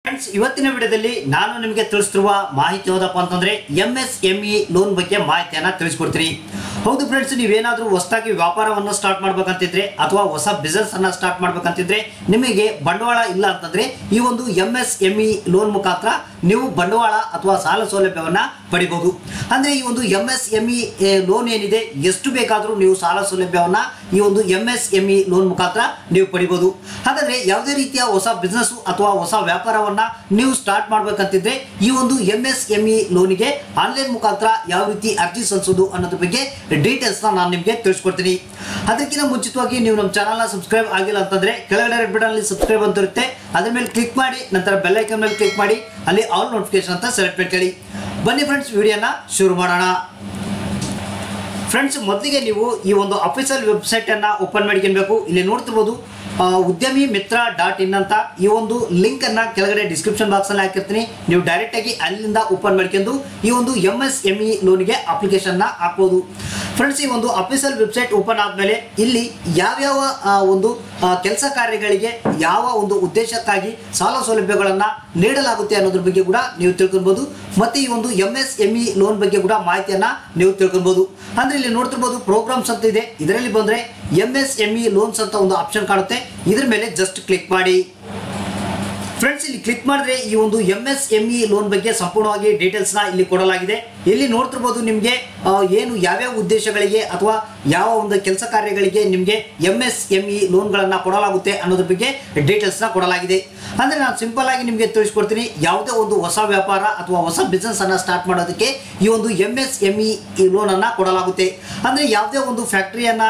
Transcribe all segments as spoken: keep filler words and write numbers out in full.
Friends, ಇವತ್ತಿನ ವಿಡಿಯೋದಲ್ಲಿ ನಾನು ನಿಮಗೆ ತಿಳಿಸುತ್ತಿರುವ ಮಾಹಿತಿ ಯಾವುದಪ್ಪ ಅಂತಂದ್ರೆ M S M E loan ಬಗ್ಗೆ ಮಾಹಿತಿಯನ್ನು ತಿಳಿಸ್ಕೊಡ್ತೀನಿ. ಹೌದು ಫ್ರೆಂಡ್ಸ್, ನೀವೇನಾದರೂ ಹೊಸದಾಗಿ ವ್ಯಾಪಾರವನ್ನು ಸ್ಟಾರ್ಟ್ ಮಾಡ್ಬೇಕಂತಿದ್ರೆ ಅಥವಾ ಹೊಸ ಬಿಸ್ನೆಸ್ ಅನ್ನ ಸ್ಟಾರ್ಟ್ ಮಾಡ್ಬೇಕಂತಿದ್ರೆ ನಿಮಗೆ ಬಂಡವಾಳ ಇಲ್ಲ ಅಂತಂದ್ರೆ ಈ ಒಂದು M S M E loan ಮುಖಾಂತರ ನೀವು ಬಂಡವಾಳ ಅಥವಾ ಸಾಲ ಸೌಲಭ್ಯವನ್ನ ಪಡಿಬಹುದು. ಅಂದ್ರೆ ಈ ಒಂದು M S M E loan ಏನಿದೆ, ಎಷ್ಟು ಬೇಕಾದರೂ ನೀವು ಸಾಲ ಸೌಲಭ್ಯವನ್ನ ಈ ಒಂದು M S M E loan ಮುಖಾಂತರ ನೀವು ಪಡಿಬಹುದು. ಹಾಗಾದ್ರೆ ಯಾವುದೇ ರೀತಿಯ ಹೊಸ ಬಿಸ್ನೆಸ್ ಅಥವಾ ಹೊಸ ವ್ಯಾಪಾರವನ್ನ ನೀವು ಸ್ಟಾರ್ಟ್ ಮಾಡ್ಬೇಕಂತಿದ್ರೆ ಈ ಒಂದು ಎಂ ಎಸ್ ಎಂ ಇ ಲೋನಿಗೆ ಆನ್ಲೈನ್ ಮುಖಾಂತರ ಯಾವ ರೀತಿ ಅರ್ಜಿ ಸಲ್ಲಿಸೋದು ಅನ್ನೋದ್ರ ಬಗ್ಗೆ ಡೀಟೇಲ್ಸ್ ನಾನು ನಿಮಗೆ ತಿಳಿಸ್ಕೊಡ್ತೀನಿ. ಅದಕ್ಕಿಂತ ಮುಂಚಿತವಾಗಿ ನೀವು ನಮ್ಮ ಚಾನಲ್ನ ಸಬ್ಸ್ಕ್ರೈಬ್ ಆಗಿಲ್ಲ ಅಂತಂದ್ರೆ ಕೆಳಗಡೆ ರೆಡ್ ಬಟನ್ ಅಲ್ಲಿ ಸಬ್ಸ್ಕ್ರೈಬ್ ಅಂತ ಇರುತ್ತೆ, ಅದ್ರ ಮೇಲೆ ಕ್ಲಿಕ್ ಮಾಡಿ ನಂತರ ಬೆಲ್ ಐಕಾನ್ ಮೇಲೆ ಕ್ಲಿಕ್ ಮಾಡಿ ಅಲ್ಲಿ ಆಲ್ ನೋಟಿಫಿಕೇಶನ್ ಅಂತ ಸೆಲೆಕ್ಟ್ ಮಾಡ್ಕೊಳ್ಳಿ. ಬನ್ನಿ ಫ್ರೆಂಡ್ಸ್, ವಿಡಿಯೋನ ಶುರು ಮಾಡೋಣ. ಫ್ರೆಂಡ್ಸ್, ಮೊದಲಿಗೆ ನೀವು ಈ ಒಂದು ಅಫಿಷಿಯಲ್ ವೆಬ್ಸೈಟ್ ಅನ್ನ ಓಪನ್ ಮಾಡ್ಕೊಳ್ಬೇಕು. ಇಲ್ಲಿ ನೋಡ್ತಿರ್ಬೋದು ಉದ್ಯಮಿ ಮಿತ್ರ ಡಾಟ್ ಇನ್ ಅಂತ ಈ ಒಂದು ಲಿಂಕ್ ಅನ್ನ ಕೆಳಗಡೆ ಡಿಸ್ಕ್ರಿಪ್ಷನ್ ಬಾಕ್ಸ್ ಅಲ್ಲಿ ಹಾಕಿರ್ತೀನಿ. ನೀವು ಡೈರೆಕ್ಟ್ ಆಗಿ ಅಲ್ಲಿಂದ ಓಪನ್ ಮಾಡ್ಕೊಂಡು ಈ ಒಂದು ಎಂ ಎಸ್ ಎಂ ಇ ಲೋನ್ಗೆ ಅಪ್ಲಿಕೇಶನ್ ನ ಹಾಕ್ಬೋದು. ಫ್ರೆಂಡ್ಸ್, ಈ ಒಂದು ಅಫಿಷಿಯಲ್ ವೆಬ್ಸೈಟ್ ಓಪನ್ ಆದ್ಮೇಲೆ ಇಲ್ಲಿ ಯಾವ್ಯಾವ ಒಂದು ಕೆಲಸ ಕಾರ್ಯಗಳಿಗೆ ಯಾವ ಒಂದು ಉದ್ದೇಶಕ್ಕಾಗಿ ಸಾಲ ಸೌಲಭ್ಯಗಳನ್ನ ನೀಡಲಾಗುತ್ತೆ ಅನ್ನೋದ್ರ ಬಗ್ಗೆ ಕೂಡ ನೀವು ತಿಳ್ಕೊಬಹುದು. ಮತ್ತೆ ಈ ಒಂದು M S M E loan ಬಗ್ಗೆ ಕೂಡ ಮಾಹಿತಿಯನ್ನ ನೀವು ತಿಳ್ಕೊಬಹುದು. ಅಂದ್ರೆ ಇಲ್ಲಿ ನೋಡ್ತಿರ್ಬೋದು ಪ್ರೋಗ್ರಾಮ್ಸ್ ಅಂತ ಇದೆ. ಇದರಲ್ಲಿ ಬಂದ್ರೆ M S M E loans ಅಂತ ಒಂದು ಆಪ್ಷನ್ ಕಾಣುತ್ತೆ. ಇದ್ರ ಮೇಲೆ ಜಸ್ಟ್ ಕ್ಲಿಕ್ ಮಾಡಿ. ಫ್ರೆಂಡ್ಸ್, ಇಲ್ಲಿ ಕ್ಲಿಕ್ ಮಾಡಿದ್ರೆ ಈ ಒಂದು M S M E loan ಬಗ್ಗೆ ಸಂಪೂರ್ಣವಾಗಿ ಡೀಟೇಲ್ಸ್ ನ ಇಲ್ಲಿ ಕೊಡಲಾಗಿದೆ. ಇಲ್ಲಿ ನೋಡ್ತಿರ್ಬೋದು ನಿಮಗೆ ಏನು ಯಾವ್ಯಾವ ಉದ್ದೇಶಗಳಿಗೆ ಅಥವಾ ಯಾವ ಒಂದು ಕೆಲಸ ಕಾರ್ಯಗಳಿಗೆ ನಿಮಗೆ ಎಂ ಎಸ್ ಎಂ ಇ ಲೋನ್ಗಳನ್ನ ಕೊಡಲಾಗುತ್ತೆ ಅನ್ನೋದ್ರ ಬಗ್ಗೆ ಡೀಟೇಲ್ಸ್ ನ ಕೊಡಲಾಗಿದೆ. ಅಂದ್ರೆ ನಾನು ಸಿಂಪಲ್ ಆಗಿ ನಿಮಗೆ ತಿಳಿಸ್ಕೊಡ್ತೀನಿ. ಯಾವುದೇ ಒಂದು ಹೊಸ ವ್ಯಾಪಾರ ಅಥವಾ ಹೊಸ ಬಿಸ್ನೆಸ್ ಅನ್ನ ಸ್ಟಾರ್ಟ್ ಮಾಡೋದಕ್ಕೆ ಈ ಒಂದು M S M E loan ಅನ್ನ ಕೊಡಲಾಗುತ್ತೆ. ಅಂದ್ರೆ ಯಾವುದೇ ಒಂದು ಫ್ಯಾಕ್ಟರಿಯನ್ನ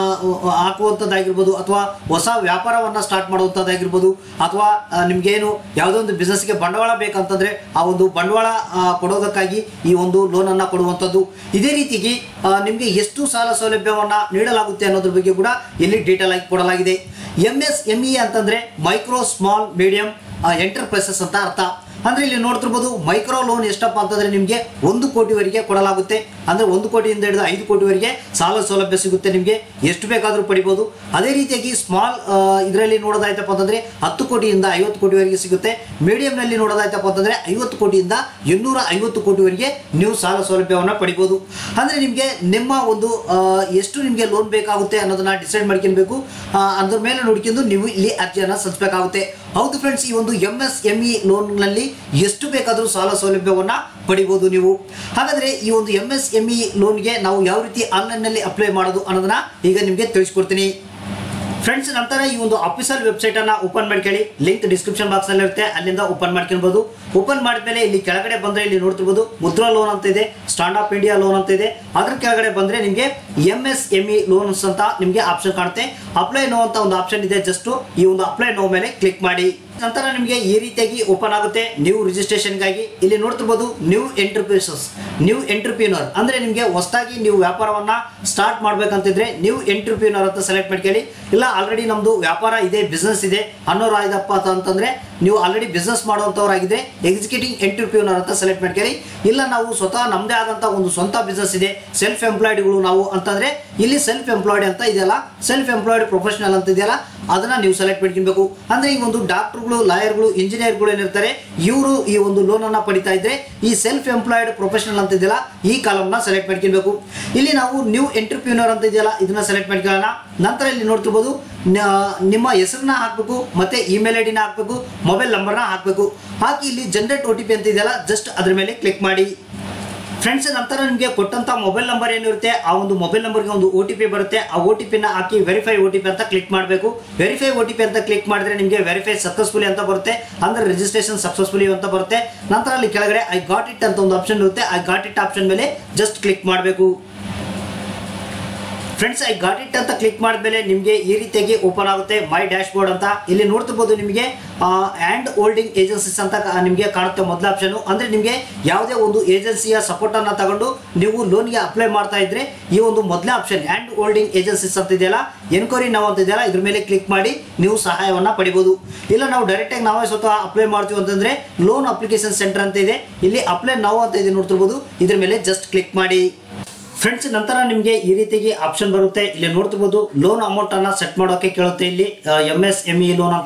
ಹಾಕುವಂಥದ್ದಾಗಿರ್ಬೋದು ಅಥವಾ ಹೊಸ ವ್ಯಾಪಾರವನ್ನ ಸ್ಟಾರ್ಟ್ ಮಾಡುವಂಥದ್ದಾಗಿರ್ಬೋದು ಅಥವಾ ನಿಮ್ಗೇನು ಯಾವುದೋ ಒಂದು ಬಿಸ್ನೆಸ್ಗೆ ಬಂಡವಾಳ ಬೇಕಂತಂದ್ರೆ ಆ ಒಂದು ಬಂಡವಾಳ ಕೊಡೋದಕ್ಕಾಗಿ ಈ ಒಂದು ಲೋನ್ ಅನ್ನ ಕೊಡುವಂಥದ್ದು. ಇದೇ ರೀತಿಗೆ ನಿಮಗೆ ಎಷ್ಟು ಸಾಲ ಸೌಲಭ್ಯವನ್ನ ನೀಡಲಾಗುತ್ತೆ ಅನ್ನೋದ್ರ ಬಗ್ಗೆ ಕೂಡ ಇಲ್ಲಿ ಡೀಟೇಲ್ ಆಗಿ ಕೊಡಲಾಗಿದೆ. ಎಂ ಎಸ್ ಎಂ ಇ ಅಂತಂದ್ರೆ ಮೈಕ್ರೋ ಸ್ಮಾಲ್ ಮೀಡಿಯಂ ಎಂಟರ್ಪ್ರೈಸಸ್ ಅಂತ ಅರ್ಥ. ಅಂದ್ರೆ ಇಲ್ಲಿ ನೋಡ್ತಿರ್ಬೋದು ಮೈಕ್ರೋ ಲೋನ್ ಎಷ್ಟಪ್ಪ ಅಂತಂದ್ರೆ ನಿಮಗೆ ಒಂದು ಕೋಟಿವರೆಗೆ ಕೊಡಲಾಗುತ್ತೆ. ಅಂದ್ರೆ ಒಂದು ಕೋಟಿಯಿಂದ ಹಿಡಿದು ಐದು ಕೋಟಿವರೆಗೆ ಸಾಲ ಸೌಲಭ್ಯ ಸಿಗುತ್ತೆ. ನಿಮಗೆ ಎಷ್ಟು ಬೇಕಾದರೂ ಪಡಿಬಹುದು. ಅದೇ ರೀತಿಯಾಗಿ ಸ್ಮಾಲ್ ಇದರಲ್ಲಿ ನೋಡೋದಾಯ್ತಪ್ಪ ಅಂತಂದ್ರೆ ಹತ್ತು ಕೋಟಿಯಿಂದ ಐವತ್ತು ಕೋಟಿವರೆಗೆ ಸಿಗುತ್ತೆ. ಮೀಡಿಯಂ ನಲ್ಲಿ ನೋಡೋದಾಯ್ತಪ್ಪ ಅಂತಂದ್ರೆ ಐವತ್ತು ಕೋಟಿಯಿಂದ ಇನ್ನೂರ ಐವತ್ತು ಕೋಟಿವರೆಗೆ ನೀವು ಸಾಲ ಸೌಲಭ್ಯವನ್ನು ಪಡಿಬಹುದು. ಅಂದ್ರೆ ನಿಮಗೆ ನಿಮ್ಮ ಒಂದು ಎಷ್ಟು ನಿಮಗೆ ಲೋನ್ ಬೇಕಾಗುತ್ತೆ ಅನ್ನೋದನ್ನ ಡಿಸೈಡ್ ಮಾಡ್ಕೊಳ್ಬೇಕು. ಅದ್ರ ಮೇಲೆ ನೋಡ್ಕೊಂಡು ನೀವು ಇಲ್ಲಿ ಅರ್ಜಿಯನ್ನು ಸಲ್ಲಿಸಬೇಕಾಗುತ್ತೆ. ಹೌದು ಫ್ರೆಂಡ್ಸ್, ಈ ಒಂದು M S M E loan ನಲ್ಲಿ ಎಷ್ಟು ಬೇಕಾದರೂ ಸಾಲ ಸೌಲಭ್ಯವನ್ನ ಪಡಿಬಹುದು ನೀವು. ಹಾಗಾದ್ರೆ ಈ ಒಂದು ಎಂ ಎಸ್ ಎಂ ಇ ಲೋನ್ಗೆ ನಾವು ಯಾವ ರೀತಿ ಆನ್ಲೈನ್ ನಲ್ಲಿ ಅಪ್ಲೈ ಮಾಡೋದು ಅನ್ನೋದನ್ನ ಈಗ ನಿಮಗೆ ತಿಳಿಸ್ಕೊಡ್ತೀನಿ. ಫ್ರೆಂಡ್ಸ್, ನಂತರ ಈ ಒಂದು ಅಫಿಷಿಯಲ್ ವೆಬ್ಸೈಟ್ ಅನ್ನ ಓಪನ್ ಮಾಡ್ಕೊಳ್ಳಿ. ಲಿಂಕ್ ಡಿಸ್ಕ್ರಿಪ್ಷನ್ ಬಾಕ್ಸ್ ಅಲ್ಲಿ ಇರುತ್ತೆ, ಅಲ್ಲಿಂದ ಓಪನ್ ಮಾಡ್ಕೊಳ್ಬಹುದು. ಓಪನ್ ಮಾಡಿದ್ಮೇಲೆ ಇಲ್ಲಿ ಕೆಳಗಡೆ ಬಂದ್ರೆ ಇಲ್ಲಿ ನೋಡ್ತಿರ್ಬೋದು ಮುದ್ರಾ ಲೋನ್ ಅಂತ ಇದೆ, ಸ್ಟ್ಯಾಂಡ್ ಅಪ್ ಇಂಡಿಯಾ ಲೋನ್ ಅಂತ ಇದೆ. ಅದ್ರ ಕೆಳಗಡೆ ಬಂದ್ರೆ ನಿಮಗೆ M S M E loans ಅಂತ ನಿಮಗೆ ಆಪ್ಷನ್ ಕಾಣುತ್ತೆ. ಅಪ್ಲೈ ನೋ ಅಂತ ಒಂದು ಆಪ್ಷನ್ ಇದೆ. ಜಸ್ಟ್ ಈ ಒಂದು ಅಪ್ಲೈ ನೋ ಮೇಲೆ ಕ್ಲಿಕ್ ಮಾಡಿ. ನಂತರ ನಿಮಗೆ ಈ ರೀತಿಯಾಗಿ ಓಪನ್ ಆಗುತ್ತೆ ನ್ಯೂ ರಿಜಿಸ್ಟ್ರೇಷನ್ಗಾಗಿ. ಇಲ್ಲಿ ನೋಡ್ತಿರ್ಬೋದು ನ್ಯೂ ಎಂಟರ್ಪ್ರೈಸಸ್ ನ್ಯೂ ಎಂಟರ್ಪ್ರಿನರ್ ಅಂದ್ರೆ ನಿಮಗೆ ಹೊಸದಾಗಿ ನೀವು ವ್ಯಾಪಾರವನ್ನ ಸ್ಟಾರ್ಟ್ ಮಾಡ್ಬೇಕಂತಿದ್ರೆ ನ್ಯೂ ಎಂಟರ್ಪ್ರಿನರ್ ಅಂತ ಸೆಲೆಕ್ಟ್ ಮಾಡ್ಕೊಳ್ಳಿ. ಇಲ್ಲ ಆಲ್ರೆಡಿ ನಮ್ದು ವ್ಯಾಪಾರ ಇದೆ, ಬಿಸ್ನೆಸ್ ಇದೆ ಅನ್ನೋರು ಆಯ್ದಪ್ಪ ಅಂತಂದ್ರೆ ನೀವು ಆಲ್ರೆಡಿ ಬಿಸ್ನೆಸ್ ಮಾಡುವಂಥವ್ರಾಗಿದ್ರೆ ಎಕ್ಸಿಕ್ಯೂಟಿವ್ ಎಂಟರ್ಪ್ರಿನರ್ ಅಂತ ಸೆಲೆಕ್ಟ್ ಮಾಡ್ಕೊಳ್ಳಿ. ಇಲ್ಲ ನಾವು ಸ್ವತಃ ನಮ್ಮದೇ ಆದಂಥ ಒಂದು ಸ್ವಂತ ಬಿಸ್ನೆಸ್ ಇದೆ, ಸೆಲ್ಫ್ ಎಂಪ್ಲಾಯ್ಡ್ಗಳು ನಾವು ಅಂತಂದ್ರೆ ಇಲ್ಲಿ ಸೆಲ್ಫ್ ಎಂಪ್ಲಾಯ್ಡ್ ಅಂತ ಇದೆಯಲ್ಲ, ಸೆಲ್ಫ್ ಎಂಪ್ಲಾಯ್ಡ್ ಪ್ರೊಫೆಷನಲ್ ಅಂತ ಇದೆಯಲ್ಲ, ಅದನ್ನ ನೀವು ಸೆಲೆಕ್ಟ್ ಮಾಡ್ಕೊಳ್ಬೇಕು. ಅಂದ್ರೆ ಈ ಒಂದು ಡಾಕ್ಟರ್ಗಳು, ಲಾಯರ್ಗಳು, ಇಂಜಿನಿಯರ್ಗಳು ಏನಿರ್ತಾರೆ ಇವರು ಈ ಒಂದು ಲೋನ್ ಅನ್ನ ಪಡಿತಾ ಇದ್ರೆ ಈ ಸೆಲ್ಫ್ ಎಂಪ್ಲಾಯ್ಡ್ ಪ್ರೊಫೆಷನಲ್ ಅಂತ ಇದೆಯಲ್ಲ ಈ ಕಾಲಮ್ ನ ಸೆಲೆಕ್ಟ್ ಮಾಡ್ಕೊಳ್ಬೇಕು. ಇಲ್ಲಿ ನಾವು ನ್ಯೂ ಎಂಟರ್ಪ್ರಿನರ್ ಅಂತ ಇದೆಯಲ್ಲ ಇದನ್ನ ಸೆಲೆಕ್ಟ್ ಮಾಡ್ಕೊಳ್ಳೋಣ. ನಂತರ ಇಲ್ಲಿ ನೋಡ್ತಿರ್ಬೋದು ನಿಮ್ಮ ಹೆಸರನ್ನ ಹಾಕಬೇಕು, ಮತ್ತೆ ಇಮೇಲ್ ಐ ಡಿನ ಹಾಕಬೇಕು, ಮೊಬೈಲ್ ನಂಬರ್ನ ಹಾಕಬೇಕು. ಹಾಕಿ ಇಲ್ಲಿ ಜನರೇಟ್ ಒ ಟಿ ಪಿ ಅಂತ ಇದೆಯಲ್ಲ ಜಸ್ಟ್ ಅದ್ರ ಮೇಲೆ ಕ್ಲಿಕ್ ಮಾಡಿ. ಫ್ರೆಂಡ್ಸ್, ನಂತರ ನಿಮಗೆ ಕೊಟ್ಟಂತ ಮೊಬೈಲ್ ನಂಬರ್ ಏನಿರುತ್ತೆ ಆ ಒಂದು ಮೊಬೈಲ್ ನಂಬರ್ಗೆ ಒಂದು ಒ ಟಿ ಪಿ ಬರುತ್ತೆ. ಆ ಒ ಟಿ ಪಿನ ಹಾಕಿ ವೆರಿಫೈ ಒ ಟಿ ಪಿ ಅಂತ ಕ್ಲಿಕ್ ಮಾಡಬೇಕು. ವೆರಿಫೈ ಒ ಟಿ ಪಿ ಅಂತ ಕ್ಲಿಕ್ ಮಾಡಿದ್ರೆ ನಿಮಗೆ ವೆರಿಫೈ ಸಕ್ಸಸ್ಫುಲಿ ಅಂತ ಬರುತ್ತೆ, ಅಂದ್ರೆ ರಿಜಿಸ್ಟ್ರೇಷನ್ ಸಕ್ಸಸ್ಫುಲಿ ಅಂತ ಬರುತ್ತೆ. ನಂತರ ಅಲ್ಲಿ ಕೆಳಗಡೆ ಐ ಗಾಟ್ ಇಟ್ ಅಂತ ಒಂದು ಆಪ್ಷನ್ ಇರುತ್ತೆ. ಐ ಗಾಟ್ ಇಟ್ ಆಪ್ಷನ್ ಮೇಲೆ ಜಸ್ಟ್ ಕ್ಲಿಕ್ ಮಾಡಬೇಕು. ಫ್ರೆಂಡ್ಸ್, ಐ ಗಾಟ್ ಇಟ್ ಅಂತ ಕ್ಲಿಕ್ ಮಾಡಿದ್ಮೇಲೆ ನಿಮಗೆ ಈ ರೀತಿಯಾಗಿ ಓಪನ್ ಆಗುತ್ತೆ ಮೈ ಡ್ಯಾಶ್ ಬೋರ್ಡ್ ಅಂತ. ಇಲ್ಲಿ ನೋಡ್ತಿರ್ಬೋದು ನಿಮಗೆ ಹ್ಯಾಂಡ್ ಹೋಲ್ಡಿಂಗ್ ಏಜೆನ್ಸೀಸ್ ಅಂತ ನಿಮಗೆ ಕಾಣುತ್ತೆ ಮೊದಲ ಆಪ್ಷನ್. ಅಂದ್ರೆ ನಿಮಗೆ ಯಾವುದೇ ಒಂದು ಏಜೆನ್ಸಿಯ ಸಪೋರ್ಟ್ ಅನ್ನ ತಗೊಂಡು ನೀವು ಲೋನ್ಗೆ ಅಪ್ಲೈ ಮಾಡ್ತಾ ಇದ್ರೆ ಈ ಒಂದು ಮೊದಲ ಆಪ್ಷನ್ ಹ್ಯಾಂಡ್ ಹೋಲ್ಡಿಂಗ್ ಏಜೆನ್ಸೀಸ್ ಅಂತ ಇದೆಯಲ್ಲ, ಎನ್ಕ್ವೈರಿ ನಾವು ಅಂತ ಇದೆಯಲ್ಲ ಇದ್ರ ಮೇಲೆ ಕ್ಲಿಕ್ ಮಾಡಿ ನೀವು ಸಹಾಯವನ್ನ ಪಡಿಬಹುದು. ಇಲ್ಲ ನಾವು ಡೈರೆಕ್ಟ್ ಆಗಿ ನಾವೇ ಸ್ವತಃ ಅಪ್ಲೈ ಮಾಡ್ತೀವಿ ಅಂತಂದ್ರೆ ಲೋನ್ ಅಪ್ಲಿಕೇಶನ್ ಸೆಂಟರ್ ಅಂತ ಇದೆ, ಇಲ್ಲಿ ಅಪ್ಲೈ ನಾವು ಅಂತ ಇದೆ ನೋಡ್ತಿರ್ಬೋದು, ಇದ್ರ ಮೇಲೆ ಜಸ್ಟ್ ಕ್ಲಿಕ್ ಮಾಡಿ. ಫ್ರೆಂಡ್ಸ್, ನಂತರ ನಿಮಗೆ ಈ ರೀತಿಯಾಗಿ ಆಪ್ಷನ್ ಬರುತ್ತೆ. ಇಲ್ಲಿ ನೋಡ್ತಿರ್ಬೋದು ಲೋನ್ ಅಮೌಂಟ್ ಅನ್ನ ಸೆಟ್ ಮಾಡೋಕೆ ಕೇಳುತ್ತೆ ಇಲ್ಲಿ M S M E loan ಅಂತ.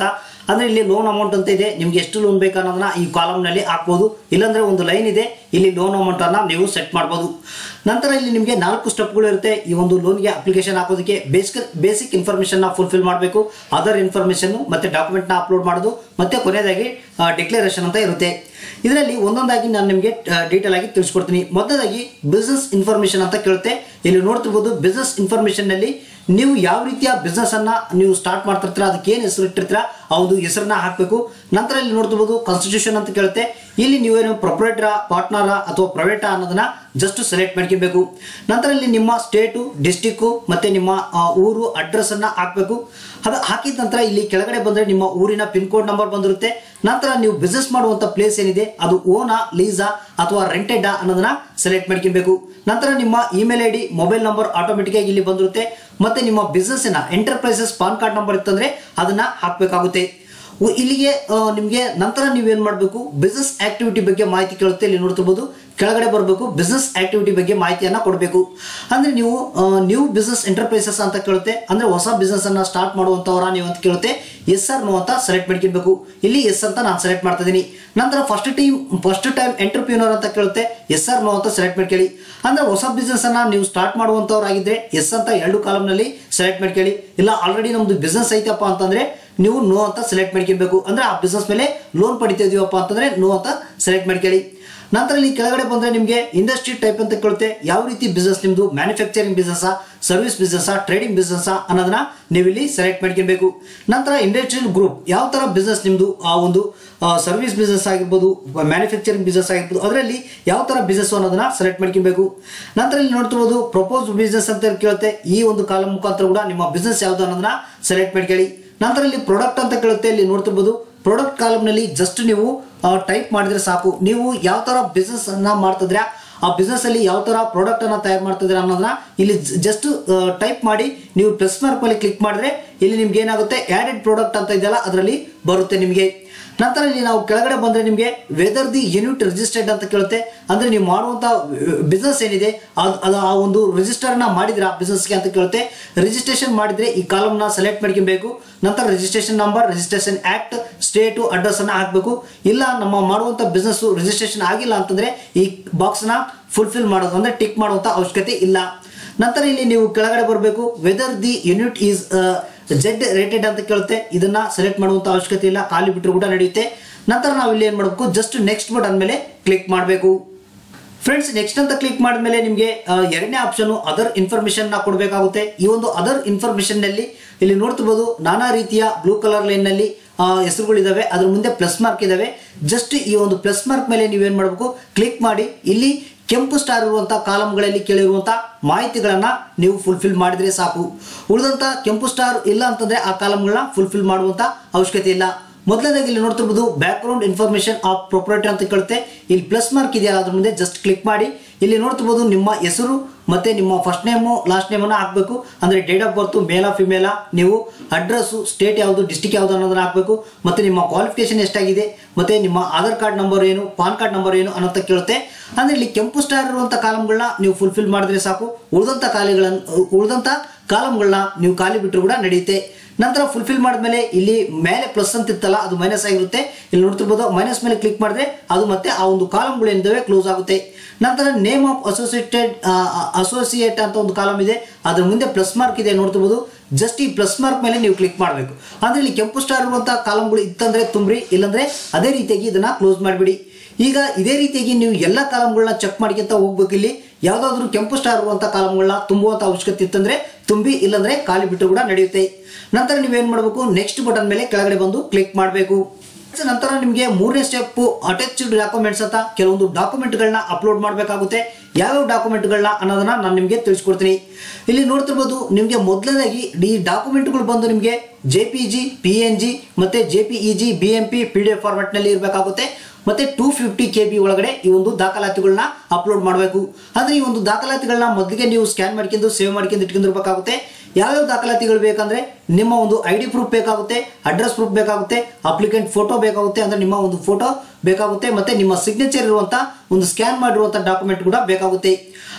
ಅಂದ್ರೆ ಇಲ್ಲಿ ಲೋನ್ ಅಮೌಂಟ್ ಅಂತ ಇದೆ, ನಿಮ್ಗೆ ಎಷ್ಟು ಲೋನ್ ಬೇಕು ಅನ್ನೋದನ್ನ ಈ ಕಾಲಮ್ ನಲ್ಲಿ ಹಾಕ್ಬೋದು. ಇಲ್ಲಾಂದ್ರೆ ಒಂದು ಲೈನ್ ಇದೆ, ಇಲ್ಲಿ ಲೋನ್ ಅಮೌಂಟ್ ಅನ್ನ ನೀವು ಸೆಟ್ ಮಾಡಬಹುದು. ನಂತರ ಇಲ್ಲಿ ನಿಮಗೆ ನಾಲ್ಕು ಸ್ಟೆಪ್ಗಳು ಇರುತ್ತೆ. ಈ ಒಂದು ಲೋನ್ಗೆ ಅಪ್ಲಿಕೇಶನ್ ಹಾಕೋದಕ್ಕೆ ಬೇಸಿಕ್ ಬೇಸಿಕ್ ಇನ್ಫಾರ್ಮೇಶನ್ ನ ಫುಲ್ಫಿಲ್ ಮಾಡಬೇಕು, ಅದರ್ ಇನ್ಫಾರ್ಮೇಶನ್ ಮತ್ತೆ ಡಾಕ್ಯುಮೆಂಟ್ ನ ಅಪ್ಲೋಡ್ ಮಾಡೋದು, ಮತ್ತೆ ಕೊನೆಯದಾಗಿ ಡಿಕ್ಲರೇಷನ್ ಅಂತ ಇರುತ್ತೆ. ಇದರಲ್ಲಿ ಒಂದೊಂದಾಗಿ ನಾನು ನಿಮಗೆ ಡೀಟೇಲ್ ಆಗಿ ತಿಳಿಸ್ಕೊಡ್ತೀನಿ. ಮೊದಲಾಗಿ ಬಿಸ್ನೆಸ್ ಇನ್ಫಾರ್ಮೇಶನ್ ಅಂತ ಕೇಳುತ್ತೆ. ಇಲ್ಲಿ ನೋಡ್ತಿರ್ಬೋದು ಬಿಸ್ನೆಸ್ ಇನ್ಫಾರ್ಮೇಶನ್ ನಲ್ಲಿ ನೀವು ಯಾವ ರೀತಿಯ ಬಿಸ್ನೆಸ್ ಅನ್ನ ನೀವು ಸ್ಟಾರ್ಟ್ ಮಾಡ್ತಿರ್ತೀರ, ಅದಕ್ಕೆ ಏನು ಹೆಸರು ಇಟ್ಟಿರ್ತೀರ ಆ ಒಂದು ಹೆಸರನ್ನ ಹಾಕಬೇಕು. ನಂತರ ಇಲ್ಲಿ ನೋಡ್ತಿರ್ಬೋದು ಕಾನ್ಸ್ಟಿಟ್ಯೂಷನ್ ಅಂತ ಕೇಳುತ್ತೆ. ಇಲ್ಲಿ ನೀವೇನು ಪ್ರೊಪ್ರೈಟರ, ಪಾರ್ಟ್ನರ ಅಥವಾ ಪ್ರೈವೇಟಾ ಅನ್ನೋದನ್ನ ಜಸ್ಟ್ ಸೆಲೆಕ್ಟ್ ಮಾಡ್ಕೋಬೇಕು. ನಂತರ ಇಲ್ಲಿ ನಿಮ್ಮ ಸ್ಟೇಟು, ಡಿಸ್ಟಿಕ್ಕು ಮತ್ತೆ ನಿಮ್ಮ ಊರು ಅಡ್ರೆಸ್ ಅನ್ನ ಹಾಕಬೇಕು. ಅದು ಹಾಕಿದ ನಂತರ ಇಲ್ಲಿ ಕೆಳಗಡೆ ಬಂದ್ರೆ ನಿಮ್ಮ ಊರಿನ ಪಿನ್ ಕೋಡ್ ನಂಬರ್ ಬಂದಿರುತ್ತೆ. ನಂತರ ನೀವು ಬಿಸ್ನೆಸ್ ಮಾಡುವಂತ ಪ್ಲೇಸ್ ಏನಿದೆ ಅದು ಓನಾ, ಲೀಸಾ ಅಥವಾ ರೆಂಟೆಡ್ ಅನ್ನೋದನ್ನ ಸೆಲೆಕ್ಟ್ ಮಾಡ್ಕೊಬೇಕು. ನಂತರ ನಿಮ್ಮ email I D, mobile number automatic ಆಗಿ ಇಲ್ಲಿ ಬಂದಿರುತ್ತೆ. ಮತ್ತೆ ನಿಮ್ಮ ಬಿಸ್ನೆಸ್ ನ ಎಂಟರ್ಪ್ರೈಸಸ್ ಪಾನ್ ಕಾರ್ಡ್ ನಂಬರ್ ಇತ್ತಂದ್ರೆ ಅದನ್ನ ಹಾಕಬೇಕಾಗುತ್ತೆ. ಇಲ್ಲಿಗೆ ನಿಮಗೆ ನಂತರ ನೀವೇನ್ ಮಾಡಬೇಕು, ಬಿಸ್ನೆಸ್ ಆಕ್ಟಿವಿಟಿ ಬಗ್ಗೆ ಮಾಹಿತಿ ಕೇಳುತ್ತೆ. ಇಲ್ಲಿ ನೋಡ್ತಿರ್ಬೋದು ಕೆಳಗಡೆ ಬರಬೇಕು, ಬಿಸ್ನೆಸ್ ಆಕ್ಟಿವಿಟಿ ಬಗ್ಗೆ ಮಾಹಿತಿಯನ್ನ ಕೊಡಬೇಕು. ಅಂದ್ರೆ ನೀವು ನ್ಯೂ ಬಿಸ್ನೆಸ್ ಎಂಟರ್ಪ್ರೈಸಸ್ ಅಂತ ಕೇಳುತ್ತೆ, ಅಂದ್ರೆ ಹೊಸ ಬಿಸ್ನೆಸ್ ಅನ್ನ ಸ್ಟಾರ್ಟ್ ಮಾಡುವಂತವರ ನೀವು ಅಂತ ಕೇಳುತ್ತೆ. ಎಸ್ ಆರ್ ನೋ ಅಂತ ಸೆಲೆಕ್ಟ್ ಮಾಡ್ಕೊಬೇಕು. ಇಲ್ಲಿ ಎಸ್ ಅಂತ ನಾನು ಸೆಲೆಕ್ಟ್ ಮಾಡ್ತಾ ಇದೀನಿ. ನಂತರ first time first time entrepreneur ಅಂತ ಕೇಳುತ್ತೆ, ಎಸ್ ಆರ್ ನೋ ಅಂತ ಸೆಲೆಕ್ಟ್ ಮಾಡ್ಕೊಳ್ಳಿ. ಅಂದ್ರೆ ಹೊಸ ಬಿಸ್ನೆಸ್ ಅನ್ನ ನೀವು ಸ್ಟಾರ್ಟ್ ಮಾಡುವಂತವರಾಗಿದ್ರೆ ಎಸ್ ಅಂತ ಎರಡು ಕಾಲಮ್ ನಲ್ಲಿ ಸೆಲೆಕ್ಟ್ ಮಾಡ್ಕೊಳ್ಳಿ. ಇಲ್ಲ ಆಲ್ರೆಡಿ ನಮ್ದು ಬಿಸ್ನೆಸ್ ಐತಪ್ಪ ಅಂತಂದ್ರೆ ನೀವು ನೋ ಅಂತ ಸೆಲೆಕ್ಟ್ ಮಾಡ್ಕೊಬೇಕು. ಅಂದ್ರೆ ಆ ಬಿಸ್ನೆಸ್ ಮೇಲೆ ಲೋನ್ ಪಡಿತಾ ಇದೀವಪ್ಪ ಅಂತಂದ್ರೆ ನೋ ಅಂತ ಸೆಲೆಕ್ಟ್ ಮಾಡ್ಕೊಳ್ಳಿ. ನಂತರ ಇಲ್ಲಿ ಕೆಳಗಡೆ ಬಂದ್ರೆ ನಿಮಗೆ ಇಂಡಸ್ಟ್ರಿ ಟೈಪ್ ಅಂತ ಕೇಳುತ್ತೆ. ಯಾವ ರೀತಿ ಬಿಸ್ನೆಸ್ ನಿಮ್ದು, manufacturing business, service business, trading business ಅನ್ನೋದನ್ನ ನೀವು ಇಲ್ಲಿ ಸೆಲೆಕ್ಟ್ ಮಾಡ್ಕೊಬೇಕು. ನಂತರ ಇಂಡಸ್ಟ್ರಿಯಲ್ ಗ್ರೂಪ್, ಯಾವ ತರ ಬಿಸ್ನೆಸ್ ನಿಮ್ದು, ಆ ಒಂದು ಸರ್ವಿಸ್ ಬಿಸ್ನೆಸ್ ಆಗಿರ್ಬೋದು, ಮ್ಯಾನುಫ್ಯಾಕ್ಚರಿಂಗ್ ಬಿಸ್ನೆಸ್ ಆಗಿರ್ಬೋದು, ಅದರಲ್ಲಿ ಯಾವ ತರ ಬಿಸ್ನೆಸ್ ಅನ್ನೋದನ್ನ ಸೆಲೆಕ್ಟ್ ಮಾಡ್ಕೊಬೇಕು. ನಂತರ ಇಲ್ಲಿ ನೋಡ್ತಿರ್ಬೋದು ಪ್ರಪೋಸ್ ಬಿಸ್ನೆಸ್ ಅಂತ ಕೇಳುತ್ತೆ. ಈ ಒಂದು ಕಾಲಮ್ ಮುಖಾಂತರ ಕೂಡ ನಿಮ್ಮ ಬಿಸ್ನೆಸ್ ಯಾವ್ದು ಅನ್ನೋದನ್ನ ಸೆಲೆಕ್ಟ್ ಮಾಡ್ಕೊಳ್ಳಿ. ನಂತರ ಇಲ್ಲಿ ಪ್ರಾಡಕ್ಟ್ ಅಂತ ಕೇಳುತ್ತೆ. ಇಲ್ಲಿ ನೋಡ್ತಿರ್ಬೋದು ಪ್ರಾಡಕ್ಟ್ ಕಾಲಮ್ ನಲ್ಲಿ ಜಸ್ಟ್ ನೀವು ಟೈಪ್ ಮಾಡಿದ್ರೆ ಸಾಕು. ನೀವು ಯಾವ ತರ ಬಿಸ್ನೆಸ್ ಅನ್ನ ಮಾಡ್ತಿದ್ರೆ ಆ ಬಿಸ್ನೆಸ್ ಅಲ್ಲಿ ಯಾವ ತರ ಪ್ರಾಡಕ್ಟ್ ಅನ್ನ ತಯಾರು ಮಾಡ್ತಿದ್ರೆ ಅನ್ನೋದನ್ನ ಇಲ್ಲಿ ಜಸ್ಟ್ ಟೈಪ್ ಮಾಡಿ ನೀವು ಪ್ಲಸ್ ಮಾರ್ಕ್ ಮೇಲೆ ಕ್ಲಿಕ್ ಮಾಡಿದ್ರೆ ಇಲ್ಲಿ ನಿಮ್ಗೆ ಏನಾಗುತ್ತೆ, ಆಡೆಡ್ ಪ್ರಾಡಕ್ಟ್ ಅಂತ ಇದೆಯಲ್ಲ ಅದರಲ್ಲಿ ಬರುತ್ತೆ ನಿಮಗೆ. ನಂತರ ಇಲ್ಲಿ ನಾವು ಕೆಳಗಡೆ ಬಂದ್ರೆ ನಿಮಗೆ ವೆದರ್ ದಿ ಯೂನಿಟ್ ರಿಜಿಸ್ಟರ್ಡ್ ಅಂತ ಕೇಳುತ್ತೆ. ಅಂದ್ರೆ ನೀವು ಮಾಡುವಂತ ಬಿಸ್ನೆಸ್ ಏನಿದೆ ಅದು ಆ ಒಂದು ರಿಜಿಸ್ಟರ್ ನ ಮಾಡಿದ್ರೆ ಬಿಸ್ನೆಸ್ಗೆ ಅಂತ ಕೇಳುತ್ತೆ. ರಿಜಿಸ್ಟ್ರೇಷನ್ ಮಾಡಿದ್ರೆ ಈ ಕಾಲಮ್ ನ ಸೆಲೆಕ್ಟ್ ಮಾಡ್ಕೊಬೇಕು. ನಂತರ registration number, registration act, state, address ಅನ್ನ ಹಾಕಬೇಕು. ಇಲ್ಲ ನಮ್ಮ ಮಾಡುವಂತ ಬಿಸ್ನೆಸ್ ರಿಜಿಸ್ಟ್ರೇಷನ್ ಆಗಿಲ್ಲ ಅಂತಂದ್ರೆ ಈ ಬಾಕ್ಸ್ ನ ಫುಲ್ಫಿಲ್ ಮಾಡೋದು ಅಂದ್ರೆ ಟಿಕ್ ಮಾಡುವಂತ ಅವಶ್ಯಕತೆ ಇಲ್ಲ. ನಂತರ ಇಲ್ಲಿ ನೀವು ಕೆಳಗಡೆ ಬರಬೇಕು, whether the unit is Z rated ಅಂತ ಕೇಳುತ್ತೆ. ಇದನ್ನ ಸೆಲೆಕ್ಟ್ ಮಾಡುವಂತ ಅವಶ್ಯಕತೆ ಇಲ್ಲ, ಖಾಲಿ ಬಿಟ್ಟರು ಕೂಡ ನಡೆಯುತ್ತೆ. ನಂತರ ನಾವು ಇಲ್ಲಿ ಏನ್ ಮಾಡಬೇಕು, ಜಸ್ಟ್ ನೆಕ್ಸ್ಟ್ ಬಟನ್ ಮೇಲೆ ಕ್ಲಿಕ್ ಮಾಡಬೇಕು. ಫ್ರೆಂಡ್ಸ್ ನೆಕ್ಸ್ಟ್ ಅಂತ ಕ್ಲಿಕ್ ಮಾಡಿದ್ಮೇಲೆ ನಿಮಗೆ ಎರಡನೇ ಆಪ್ಷನ್ ಅದರ್ ಇನ್ಫಾರ್ಮೇಶನ್ ನ ಕೊಡಬೇಕಾಗುತ್ತೆ. ಈ ಒಂದು ಅದರ್ ಇನ್ಫಾರ್ಮೇಶನ್ ನಲ್ಲಿ ಇಲ್ಲಿ ನೋಡ್ತಿರ್ಬೋದು ನಾನಾ ರೀತಿಯ ಬ್ಲೂ ಕಲರ್ ಲೈನ್ ನಲ್ಲಿ ಹೆಸರುಗಳಿದಾವೆ, ಅದ್ರ ಮುಂದೆ ಪ್ಲಸ್ ಮಾರ್ಕ್ ಇದಾವೆ. ಜಸ್ಟ್ ಈ ಒಂದು ಪ್ಲಸ್ ಮಾರ್ಕ್ ಮೇಲೆ ನೀವೇನ್ ಮಾಡಬೇಕು, ಕ್ಲಿಕ್ ಮಾಡಿ ಇಲ್ಲಿ ಕೆಂಪು ಸ್ಟಾರ್ ಇರುವಂತಹ ಕಾಲಮ್ಗಳಲ್ಲಿ ಕೇಳಿರುವಂತಹ ಮಾಹಿತಿಗಳನ್ನ ನೀವು ಫುಲ್ಫಿಲ್ ಮಾಡಿದ್ರೆ ಸಾಕು. ಉಳಿದಂತ ಕೆಂಪು ಸ್ಟಾರ್ ಇಲ್ಲ ಅಂತಂದ್ರೆ ಆ ಕಾಲಮ್ಗಳನ್ನ ಫುಲ್ಫಿಲ್ ಮಾಡುವಂತ ಅವಶ್ಯಕತೆ ಇಲ್ಲ. ಮೊದಲನೇದಾಗಿ ಇಲ್ಲಿ ನೋಡ್ತಿರ್ಬೋದು background information of proprietor ಅಂತ ಕೇಳುತ್ತೆ. ಇಲ್ಲಿ ಪ್ಲಸ್ ಮಾರ್ಕ್ ಇದೆಯಲ್ಲ ಅದ್ರ ಮುಂದೆ ಜಸ್ಟ್ ಕ್ಲಿಕ್ ಮಾಡಿ ಇಲ್ಲಿ ನೋಡ್ತಿರ್ಬೋದು ನಿಮ್ಮ ಹೆಸರು ಮತ್ತೆ ನಿಮ್ಮ ಫಸ್ಟ್ ನೇಮು ಲಾಸ್ಟ್ ನೇಮನ್ನ ಹಾಕಬೇಕು. ಅಂದ್ರೆ ಡೇಟ್ ಆಫ್ ಬರ್ತ್ ಮೇಲಾ ಫಿಮೇಲಾ, ನೀವು ಅಡ್ರೆಸ್ಸು, ಸ್ಟೇಟ್ ಯಾವುದು, ಡಿಸ್ಟಿಕ್ ಯಾವುದು ಅನ್ನೋದನ್ನ ಹಾಕಬೇಕು. ಮತ್ತೆ ನಿಮ್ಮ ಕ್ವಾಲಿಫಿಕೇಶನ್ ಎಷ್ಟಾಗಿದೆ, ಮತ್ತೆ ನಿಮ್ಮ ಆಧಾರ್ ಕಾರ್ಡ್ ನಂಬರ್ ಏನು, ಪಾನ್ ಕಾರ್ಡ್ ನಂಬರ್ ಏನು ಅನ್ನೋಂತ ಕೇಳುತ್ತೆ. ಅಂದ್ರೆ ಇಲ್ಲಿ ಕೆಂಪು ಸ್ಟಾರ್ ಇರುವಂತ ಕಾಲಮ್ಗಳನ್ನ ನೀವು ಫುಲ್ಫಿಲ್ ಮಾಡಿದ್ರೆ ಸಾಕು. ಉಳಿದಂತ ಖಾಲಿಗಳನ್ನ ಉಳಿದಂತ ಕಾಲಮ್ಗಳನ್ನ ನೀವು ಖಾಲಿ ಬಿಟ್ಟರು ಕೂಡ ನಡೆಯುತ್ತೆ. ನಂತರ ಫುಲ್ಫಿಲ್ ಮಾಡಿದ್ಮೇಲೆ ಇಲ್ಲಿ ಮೇಲೆ ಪ್ಲಸ್ ಅಂತ ಇತ್ತಲ್ಲ ಅದು ಮೈನಸ್ ಆಗಿರುತ್ತೆ. ಇಲ್ಲಿ ನೋಡ್ತಿರ್ಬೋದು ಮೈನಸ್ ಮೇಲೆ ಕ್ಲಿಕ್ ಮಾಡಿದ್ರೆ ಅದು ಮತ್ತೆ ಆ ಒಂದು ಕಾಲಮ್ಗಳು ಏನಿದಾವೆ ಕ್ಲೋಸ್ ಆಗುತ್ತೆ. ನಂತರ ನೇಮ್ ಆಫ್ ಅಸೋಸಿಯೇಟೆಡ್ ಅಸೋಸಿಯೇಟ್ ಅಂತ ಒಂದು ಕಾಲಮ್ ಇದೆ, ಅದ್ರ ಮುಂದೆ ಪ್ಲಸ್ ಮಾರ್ಕ್ ಇದೆ ನೋಡ್ತಿರ್ಬೋದು. ಜಸ್ಟ್ ಈ ಪ್ಲಸ್ ಮಾರ್ಕ್ ಮೇಲೆ ನೀವು ಕ್ಲಿಕ್ ಮಾಡಬೇಕು. ಅಂದ್ರೆ ಇಲ್ಲಿ ಕೆಂಪು ಸ್ಟಾರ್ ಇರುವಂತಹ ಕಾಲಮ್ಗಳು ಇತ್ತಂದ್ರೆ ತುಂಬ್ರಿ, ಇಲ್ಲಾಂದ್ರೆ ಅದೇ ರೀತಿಯಾಗಿ ಇದನ್ನ ಕ್ಲೋಸ್ ಮಾಡಿಬಿಡಿ. ಈಗ ಇದೇ ರೀತಿಯಾಗಿ ನೀವು ಎಲ್ಲ ಕಾಲಮ್ಗಳನ್ನ ಚೆಕ್ ಮಾಡ್ಕೊಂತ ಹೋಗ್ಬೇಕು. ಇಲ್ಲಿ ಯಾವ್ದಾದ್ರು ಕೆಂಪು ಸ್ಟಾರ್ ಇರುವಂತಹ ಕಾಲಮ್ಗಳನ್ನ ತುಂಬುವಂತ ಅವಶ್ಯಕತೆ ಇತ್ತಂದ್ರೆ ತುಂಬಿ, ಇಲ್ಲಾಂದ್ರೆ ಖಾಲಿ ಬಿಟ್ಟು ಕೂಡ ನಡೆಯುತ್ತೆ. ನಂತರ ನೀವೇನ್ ಮಾಡಬೇಕು, ನೆಕ್ಸ್ಟ್ ಬಟನ್ ಮೇಲೆ ಕೆಳಗಡೆ ಬಂದು ಕ್ಲಿಕ್ ಮಾಡಬೇಕು. ನಂತರ ನಿಮಗೆ ಮೂರನೇ ಸ್ಟೆಪ್ ಅಟ್ಯಾಚ್ಡ್ ಡಾಕ್ಯುಮೆಂಟ್ಸ್ ಅಂತ ಕೆಲವೊಂದು ಡಾಕ್ಯುಮೆಂಟ್ಗಳನ್ನ ಅಪ್ಲೋಡ್ ಮಾಡಬೇಕಾಗುತ್ತೆ. ಯಾವ್ಯಾವ ಡಾಕ್ಯುಮೆಂಟ್ಗಳನ್ನ ಅನ್ನೋದನ್ನ ನಾನು ನಿಮಗೆ ತಿಳಿಸ್ಕೊಡ್ತೀನಿ. ಇಲ್ಲಿ ನೋಡ್ತಿರ್ಬೋದು ನಿಮಗೆ ಮೊದಲನೇದಾಗಿ ಈ ಡಾಕ್ಯುಮೆಂಟ್ಗಳು ಬಂದು ನಿಮಗೆ J P G, P N G ಮತ್ತೆ J P E G, B M P, P D F format ನಲ್ಲಿ ಇರಬೇಕಾಗುತ್ತೆ. ಮತ್ತೆ ಟೂ ಫಿಫ್ಟಿ ಕೆ ಬಿ ಒಳಗಡೆ ಈ ಒಂದು ದಾಖಲಾತಿಗಳನ್ನ ಅಪ್ಲೋಡ್ ಮಾಡಬೇಕು. ಅಂದ್ರೆ ಈ ಒಂದು ದಾಖಲಾತಿಗಳನ್ನ ಮೊದಲಿಗೆ ನೀವು ಸ್ಕ್ಯಾನ್ ಮಾಡ್ಕೊಂಡು ಸೇವ್ ಮಾಡ್ಕೊಂಡು ಇಟ್ಕೊಂಡಿರ್ಬೇಕಾಗುತ್ತೆ. ಯಾವ್ಯಾವ ದಾಖಲಾತಿಗಳು ಬೇಕಂದ್ರೆ ನಿಮ್ಮ ಒಂದು ಐ ಡಿ ಪ್ರೂಫ್ ಬೇಕಾಗುತ್ತೆ, ಅಡ್ರೆಸ್ ಪ್ರೂಫ್ ಬೇಕಾಗುತ್ತೆ, ಅಪ್ಲಿಕೆಂಟ್ ಫೋಟೋ ಬೇಕಾಗುತ್ತೆ, ಅಂದ್ರೆ ನಿಮ್ಮ ಒಂದು ಫೋಟೋ ಬೇಕಾಗುತ್ತೆ, ಮತ್ತೆ ನಿಮ್ಮ ಸಿಗ್ನೇಚರ್ ಇರುವಂತ ಒಂದು ಸ್ಕ್ಯಾನ್ ಮಾಡಿರುವಂತ ಡಾಕ್ಯುಮೆಂಟ್ ಕೂಡ ಬೇಕಾಗುತ್ತೆ.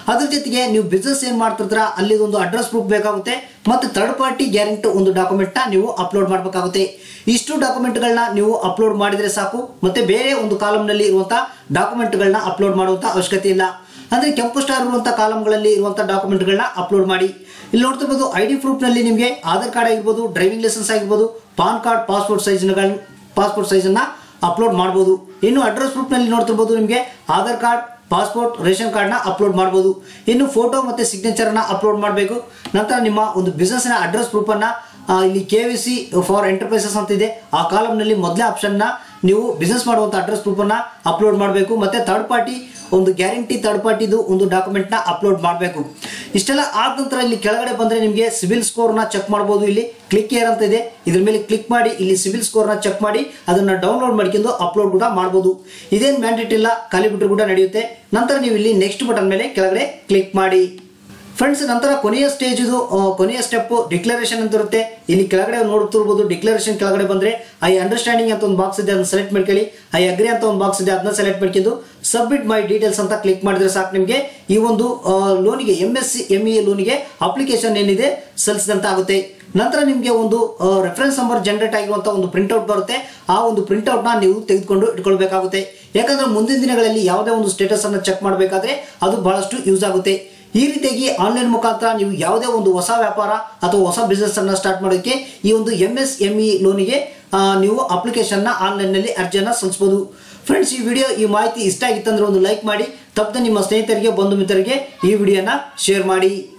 ಅದ್ರ ಜೊತೆಗೆ ನೀವು ಬಿಸ್ನೆಸ್ ಏನು ಮಾಡ್ತಿರ್ತೀರ ಅಲ್ಲಿ ಒಂದು ಅಡ್ರೆಸ್ ಪ್ರೂಫ್ ಬೇಕಾಗುತ್ತೆ ಮತ್ತು ಥರ್ಡ್ ಪಾರ್ಟಿ ಗ್ಯಾರಂಟಿ ಒಂದು ಡಾಕ್ಯುಮೆಂಟ್ನ ನೀವು ಅಪ್ಲೋಡ್ ಮಾಡಬೇಕಾಗುತ್ತೆ. ಇಷ್ಟು ಡಾಕ್ಯುಮೆಂಟ್ಗಳನ್ನ ನೀವು ಅಪ್ಲೋಡ್ ಮಾಡಿದರೆ ಸಾಕು, ಮತ್ತೆ ಬೇರೆ ಒಂದು ಕಾಲಮ್ನಲ್ಲಿ ಇರುವಂಥ ಡಾಕ್ಯುಮೆಂಟ್ಗಳನ್ನ ಅಪ್ಲೋಡ್ ಮಾಡುವಂಥ ಅವಶ್ಯಕತೆ ಇಲ್ಲ. ಅಂದರೆ ಕೆಂಪು ಸ್ಟಾರ್ ಇರುವಂಥ ಕಾಲಮ್ಗಳಲ್ಲಿ ಇರುವಂಥ ಡಾಕ್ಯುಮೆಂಟ್ಗಳನ್ನ ಅಪ್ಲೋಡ್ ಮಾಡಿ. ಇಲ್ಲಿ ನೋಡ್ತಿರ್ಬೋದು ಐ ಡಿ ಪ್ರೂಫ್ನಲ್ಲಿ ನಿಮಗೆ ಆಧಾರ್ ಕಾರ್ಡ್ ಆಗಿರ್ಬೋದು, ಡ್ರೈವಿಂಗ್ ಲೈಸೆನ್ಸ್ ಆಗಿರ್ಬೋದು, ಪಾನ್ ಕಾರ್ಡ್, ಪಾಸ್ಪೋರ್ಟ್ ಸೈಜ್ಗಳ ಪಾಸ್ಪೋರ್ಟ್ ಸೈಜನ್ನು ಅಪ್ಲೋಡ್ ಮಾಡ್ಬೋದು. ಇನ್ನು ಅಡ್ರೆಸ್ ಪ್ರೂಫ್ನಲ್ಲಿ ನೋಡ್ತಿರ್ಬೋದು ನಿಮಗೆ ಆಧಾರ್ ಕಾರ್ಡ್, ಪಾಸ್ಪೋರ್ಟ್, ರೇಷನ್ ಕಾರ್ಡ್ನ ಅಪ್ಲೋಡ್ ಮಾಡ್ಬೋದು. ಇನ್ನು ಫೋಟೋ ಮತ್ತು ಸಿಗ್ನೇಚರ್ನ ಅಪ್ಲೋಡ್ ಮಾಡಬೇಕು. ನಂತರ ನಿಮ್ಮ ಒಂದು ಬಿಸ್ನೆಸ್ನ ಅಡ್ರೆಸ್ ಪ್ರೂಫನ್ನು ಇಲ್ಲಿ K V C for enterprises ಅಂತ ಇದೆ, ಆ ಕಾಲಮ್ನಲ್ಲಿ ಮೊದಲೇ ಆಪ್ಷನ್ನ ನೀವು ಬಿಸ್ನೆಸ್ ಮಾಡುವಂಥ ಅಡ್ರೆಸ್ ಪ್ರೂಫನ್ನು ಅಪ್ಲೋಡ್ ಮಾಡಬೇಕು. ಮತ್ತು ಥರ್ಡ್ ಪಾರ್ಟಿ ಒಂದು ಗ್ಯಾರಂಟಿ ಥರ್ಡ್ ಪಾರ್ಟಿದು ಒಂದು ಡಾಕ್ಯುಮೆಂಟ್ನ ಅಪ್ಲೋಡ್ ಮಾಡಬೇಕು. ಇಷ್ಟೆಲ್ಲ ಆದ ನಂತರ ಇಲ್ಲಿ ಕೆಳಗಡೆ ಬಂದರೆ ನಿಮಗೆ ಸಿಬಿಲ್ ಸ್ಕೋರ್ನ ಚೆಕ್ ಮಾಡ್ಬೋದು. ಇಲ್ಲಿ ಕ್ಲಿಕ್ ಏರ್ ಅಂತ ಇದೆ, ಇದ್ರ ಮೇಲೆ ಕ್ಲಿಕ್ ಮಾಡಿ ಇಲ್ಲಿ ಸಿಬಿಲ್ ಸ್ಕೋರ್ನ ಚೆಕ್ ಮಾಡಿ ಅದನ್ನು ಡೌನ್ಲೋಡ್ ಮಾಡ್ಕೊಂಡು ಅಪ್ಲೋಡ್ ಕೂಡ ಮಾಡ್ಬೋದು. ಇದೇನು ಮ್ಯಾಂಡೇಟ್ ಇಲ್ಲ, ಖಾಲಿ ಬಿಟ್ಟರು ಕೂಡ ನಡೆಯುತ್ತೆ. ನಂತರ ನೀವು ಇಲ್ಲಿ ನೆಕ್ಸ್ಟ್ ಬಟನ್ ಮೇಲೆ ಕೆಳಗಡೆ ಕ್ಲಿಕ್ ಮಾಡಿ. ಫ್ರೆಂಡ್ಸ್, ನಂತರ ಕೊನೆಯ ಸ್ಟೇಜ್ ಇದು ಕೊನೆಯ ಸ್ಟೆಪ್ ಡಿಕ್ಲರೇಷನ್ ಅಂತ ಇರುತ್ತೆ. ಇಲ್ಲಿ ಕೆಳಗಡೆ ನೋಡ್ತಿರ್ಬೋದು, ಡಿಕ್ಲರೇಷನ್ ಕೆಳಗಡೆ ಬಂದರೆ ಐ ಅಂಡರ್ಸ್ಟ್ಯಾಂಡಿಂಗ್ ಅಂತ ಒಂದು ಬಾಕ್ಸ್ ಇದೆ, ಅದನ್ನ ಸೆಲೆಕ್ಟ್ ಮಾಡ್ಕೊಳ್ಳಿ. ಐ ಅಗ್ರಿ ಅಂತ ಒಂದು ಬಾಕ್ಸ್ ಇದೆ, ಅದನ್ನ ಸೆಲೆಕ್ಟ್ ಮಾಡ್ಕೊಂಡು ಸಬ್ಮಿಟ್ ಮೈ ಡೀಟೇಲ್ಸ್ ಅಂತ ಕ್ಲಿಕ್ ಮಾಡಿದ್ರೆ ಸಾಕು. ನಿಮಗೆ ಈ ಒಂದು ಲೋನಿಗೆ M S C M E ಲೋನಿಗೆ ಅಪ್ಲಿಕೇಶನ್ ಏನಿದೆ ಸಲ್ಲಿಸಿದಂತ ಆಗುತ್ತೆ. ನಂತರ ನಿಮಗೆ ಒಂದು ರೆಫರೆನ್ಸ್ ನಂಬರ್ ಜನರೇಟ್ ಆಗಿರುವಂಥ ಒಂದು ಪ್ರಿಂಟ್ಔಟ್ ಬರುತ್ತೆ. ಆ ಒಂದು ಪ್ರಿಂಟ್ಔಟ್ನ ನೀವು ತೆಗೆದುಕೊಂಡು ಇಟ್ಕೊಳ್ಬೇಕಾಗುತ್ತೆ. ಯಾಕಂದ್ರೆ ಮುಂದಿನ ದಿನಗಳಲ್ಲಿ ಯಾವುದೇ ಒಂದು ಸ್ಟೇಟಸ್ ಅನ್ನು ಚೆಕ್ ಮಾಡಬೇಕಾದ್ರೆ ಅದು ಬಹಳಷ್ಟು ಯೂಸ್ ಆಗುತ್ತೆ. ಈ ರೀತಿಯಾಗಿ ಆನ್ಲೈನ್ ಮುಖಾಂತರ ನೀವು ಯಾವುದೇ ಒಂದು ಹೊಸ ವ್ಯಾಪಾರ ಅಥವಾ ಹೊಸ ಬಿಸ್ನೆಸ್ ಅನ್ನು ಸ್ಟಾರ್ಟ್ ಮಾಡೋದಕ್ಕೆ ಈ ಒಂದು ಎಂ ಎಸ್ ಎಂ ಇ ಲೋನಿಗೆ ನೀವು ಅಪ್ಲಿಕೇಶನ್ನ ಆನ್ಲೈನ್ನಲ್ಲಿ ಅರ್ಜಿಯನ್ನು ಸಲ್ಲಿಸಬಹುದು. ಫ್ರೆಂಡ್ಸ್, ಈ ವಿಡಿಯೋ ಈ ಮಾಹಿತಿ ಇಷ್ಟ ಆಗಿತ್ತಂದ್ರೆ ಒಂದು ಲೈಕ್ ಮಾಡಿ, ತಪ್ಪದೆ ನಿಮ್ಮ ಸ್ನೇಹಿತರಿಗೆ ಬಂಧು ಮಿತ್ರರಿಗೆ ಈ ವಿಡಿಯೋನ ಶೇರ್ ಮಾಡಿ.